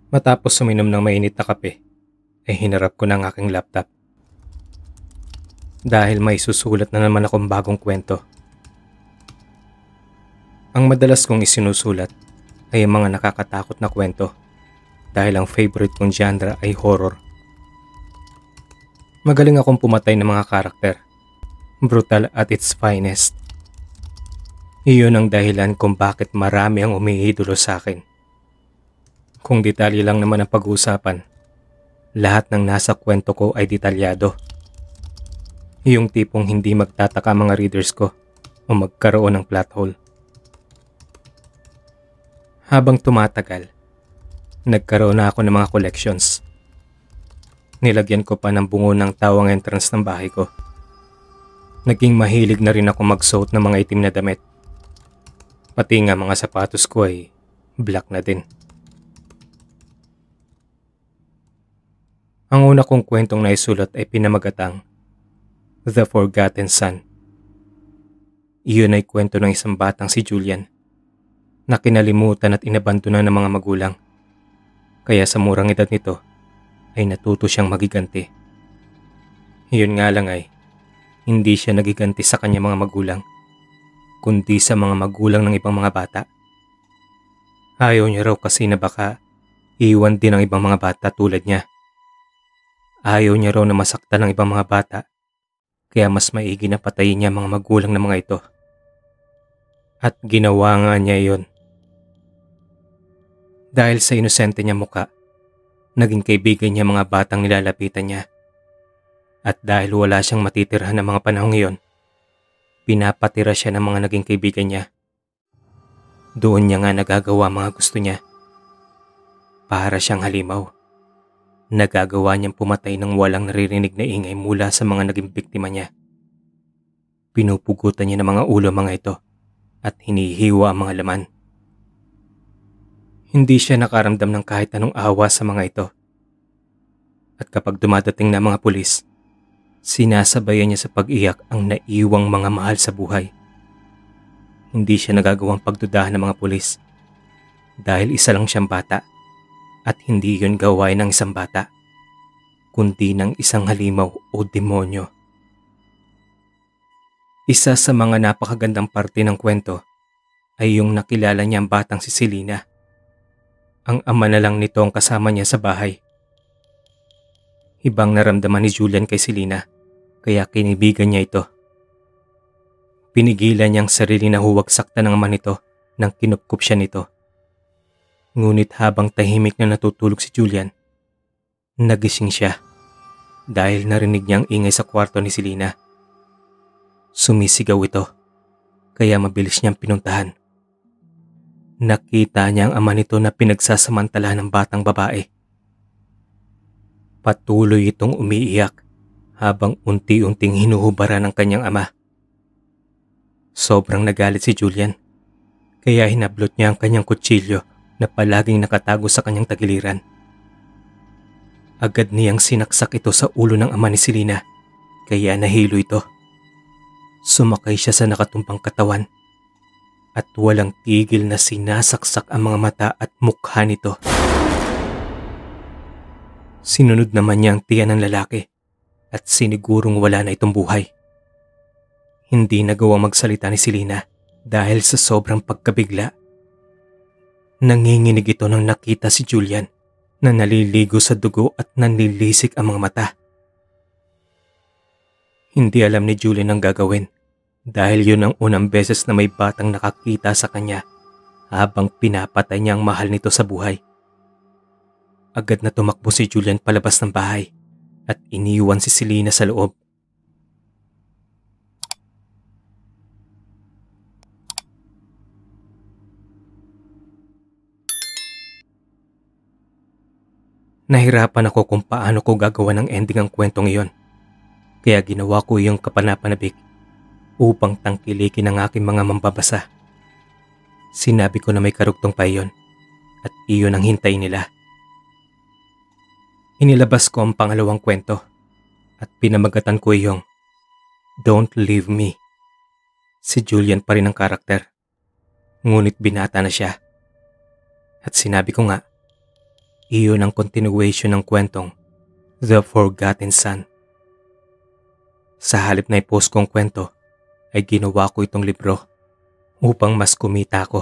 Matapos suminom ng mainit na kape, ay hinarap ko ng aking laptop. Dahil may susulat na naman akong bagong kwento. Ang madalas kong isinusulat ay ang mga nakakatakot na kwento dahil ang favorite kong genre ay horror. Magaling akong pumatay ng mga karakter, brutal at its finest. Iyon ang dahilan kung bakit marami ang umiidolo sa akin. Kung detalye lang naman ang pag-uusapan, lahat ng nasa kwento ko ay detalyado. Yung tipong hindi magtataka mga readers ko o magkaroon ng plot hole. Habang tumatagal, nagkaroon na ako ng mga collections. Nilagyan ko pa ng bungo ng tawang entrance ng bahay ko. Naging mahilig na rin ako magsuot ng mga itim na damit. Pati nga mga sapatos ko ay black na din. Ang una kong kwentong naisulat ay pinamagatang The Forgotten Son. Iyon ay kwento ng isang batang si Julian na kinalimutan at inabandonan ng mga magulang. Kaya sa murang edad nito ay natuto siyang magiganti. Iyon nga lang ay hindi siya nagiganti sa kanyang mga magulang, kundi sa mga magulang ng ibang mga bata. Ayaw niya raw kasi na baka iwan din ang ibang mga bata tulad niya. Ayaw niya raw na masaktan ng ibang mga bata, kaya mas maigi na patayin niya mga magulang ng mga ito. At ginawa nga niya iyon. Dahil sa inosente niya muka, naging kaibigan niya mga batang nilalapitan niya. At dahil wala siyang matitirhan ng mga panahong iyon, pinapatira siya ng mga naging kaibigan niya. Doon niya nga nagagawa mga gusto niya. Para siyang halimaw. Nagagawa niyang pumatay ng walang naririnig na ingay mula sa mga naging biktima niya. Pinupugutan niya ng mga ulo mga ito at hinihiwa ang mga laman. Hindi siya nakaramdam ng kahit anong awa sa mga ito. At kapag dumadating na mga pulis, sinasabayan niya sa pag-iyak ang naiwang mga mahal sa buhay. Hindi siya nagagawang pagdudahan ng mga pulis dahil isa lang siyang bata. At hindi yun gawain ng isang bata, kundi ng isang halimaw o demonyo. Isa sa mga napakagandang parte ng kwento ay yung nakilala niya ang batang si Selena. Ang ama na lang nito ang kasama niya sa bahay. Ibang naramdaman ni Julian kay Selena, kaya kinibigan niya ito. Pinigilan niyang sarili na huwag saktan ng ama nito nang kinupkup siya nito. Ngunit habang tahimik na natutulog si Julian, nagising siya dahil narinig niya ang ingay sa kwarto ni Selena. Sumisigaw ito, kaya mabilis niyang pinuntahan. Nakita niya ang ama nito na pinagsasamantalahan ng batang babae. Patuloy itong umiiyak habang unti-unting hinuhubaran ng kanyang ama. Sobrang nagalit si Julian, kaya hinablot niya ang kanyang kutsilyo na palaging nakatago sa kanyang tagiliran. Agad niyang sinaksak ito sa ulo ng ama ni Selena, kaya nahilo ito. Sumakay siya sa nakatumpang katawan at walang tigil na sinasaksak ang mga mata at mukha nito. Sinunod naman niya ang tiyan ng lalaki at sinigurong wala na itong buhay. Hindi nagawang magsalita ni Selena dahil sa sobrang pagkabigla. Nanginginig ito nang nakita si Julian na naliligo sa dugo at nanlilisik ang mga mata. Hindi alam ni Julian ang gagawin dahil yun ang unang beses na may batang nakakita sa kanya habang pinapatay niya ang mahal nito sa buhay. Agad na tumakbo si Julian palabas ng bahay at iniwan si Selena sa loob. Nahirapan ako kung paano ko gagawa ng ending ang kwentong iyon. Kaya ginawa ko yung kapanapanabik upang tangkilikin ang aking mga mambabasa. Sinabi ko na may karugtong pa iyon at iyon ang hintay nila. Inilabas ko ang pangalawang kwento at pinamagatan ko yung Don't Leave Me. Si Julian pa rin ang karakter, ngunit binata na siya. At sinabi ko nga, Iyon ang continuation ng kwentong The Forgotten Son. Sa halip na i-post kong kwento, ay ginawa ko itong libro upang mas kumita ako.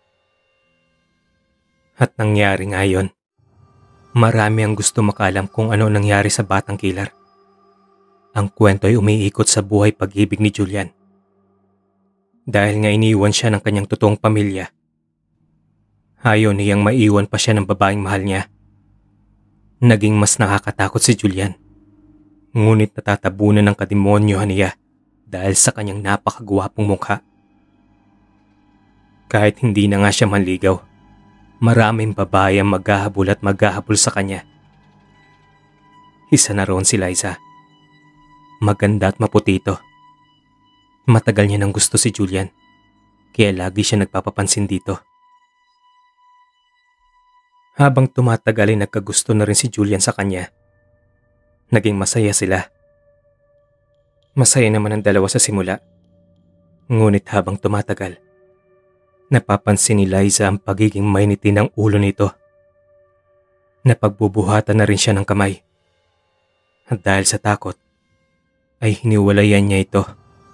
At nangyari nga yun. Marami ang gusto makalam kung ano nangyari sa batang killer. Ang kwento ay umiikot sa buhay pag-ibig ni Julian. Dahil nga iniwan siya ng kanyang totoong pamilya, ayaw niyang maiwan pa siya ng babaeng mahal niya. Naging mas nakakatakot si Julian. Ngunit natatabunan ng kademonyohan niya dahil sa kanyang napakagwapong mukha. Kahit hindi na nga siya manligaw, maraming babae ang maghahabol at maghahabol sa kanya. Isa na roon si Liza. Maganda at maputi ito. Matagal niya nang gusto si Julian, kaya lagi siya nagpapapansin dito. Habang tumatagal ay nagkagusto na rin si Julian sa kanya. Naging masaya sila. Masaya naman ang dalawa sa simula. Ngunit habang tumatagal, napapansin ni Liza ang pagiging mainitin ng ulo nito. Napagbubuhatan na rin siya ng kamay. At dahil sa takot, ay hiniwalayan niya ito.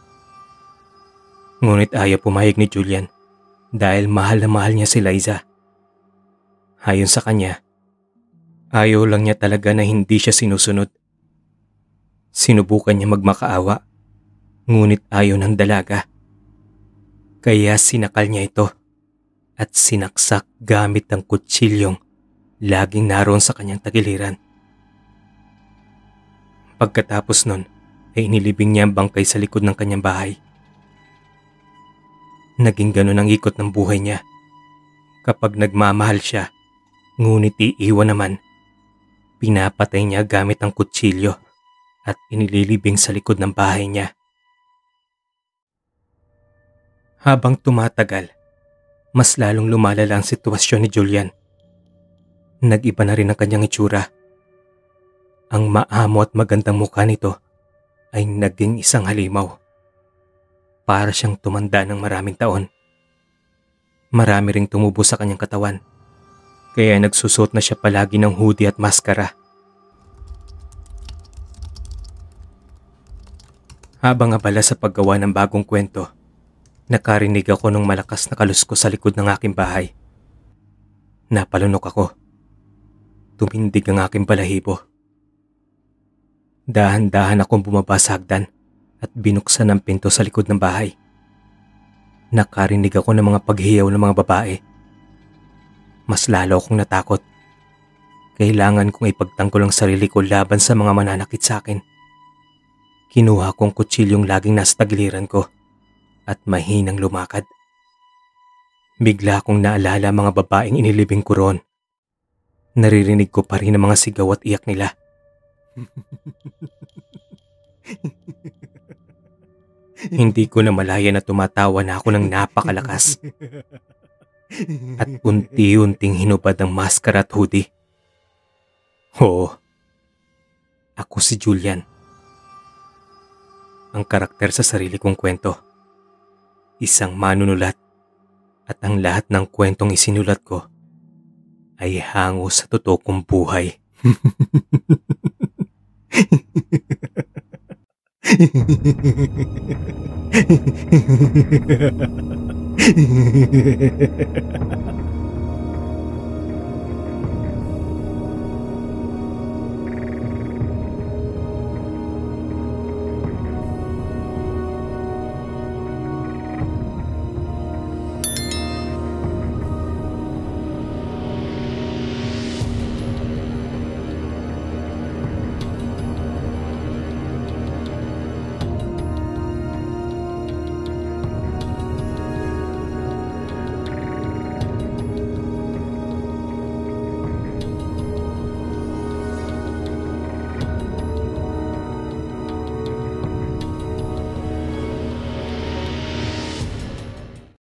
Ngunit ayaw pumayag ni Julian dahil mahal na mahal niya si Liza. Ayon sa kanya, ayaw lang niya talaga na hindi siya sinusunod. Sinubukan niya magmakaawa, ngunit ayaw ng dalaga. Kaya sinakal niya ito at sinaksak gamit ang kutsilyong laging naroon sa kanyang tagiliran. Pagkatapos nun, ay inilibing niya ang bangkay sa likod ng kanyang bahay. Naging ganun ang ikot ng buhay niya. Kapag nagmamahal siya, ngunit iiwan naman, pinapatay niya gamit ang kutsilyo at inililibing sa likod ng bahay niya. Habang tumatagal, mas lalong lumalala ang sitwasyon ni Julian. Nag-iba na rin ang kanyang itsura. Ang maamo at magandang mukha nito ay naging isang halimaw. Para siyang tumanda ng maraming taon. Marami ring tumubo sa kanyang katawan, kaya nagsusot na siya palagi ng hoodie at maskara. Habang abala sa paggawa ng bagong kwento, nakarinig ako ng malakas na kaluskos sa likod ng aking bahay. Napalunok ako. Tumindig ang aking balahibo. Dahan-dahan akong bumaba sa hagdan at binuksan ang pinto sa likod ng bahay. Nakarinig ako ng mga paghiyaw ng mga babae. Mas lalo akong natakot. Kailangan kong ipagtanggol ang sarili ko laban sa mga mananakit sa akin. Kinuha kong kutsilyong laging nasa tagiliran ko at mahinang lumakad. Bigla akong naalala ang mga babaeng inilibing ko roon. Naririnig ko pa rin ang mga sigaw at iyak nila. Hindi ko na malaya na tumatawa na ako ng napakalakas. At unti-unting hinubad ang maskara at hoodie. Oo, ako si Julian. Ang karakter sa sarili kong kwento. Isang manunulat at ang lahat ng kwentong isinulat ko ay hango sa totoo kong buhay.